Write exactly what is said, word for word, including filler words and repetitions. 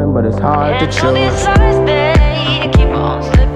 but it's hard to choose. Keep on slipping.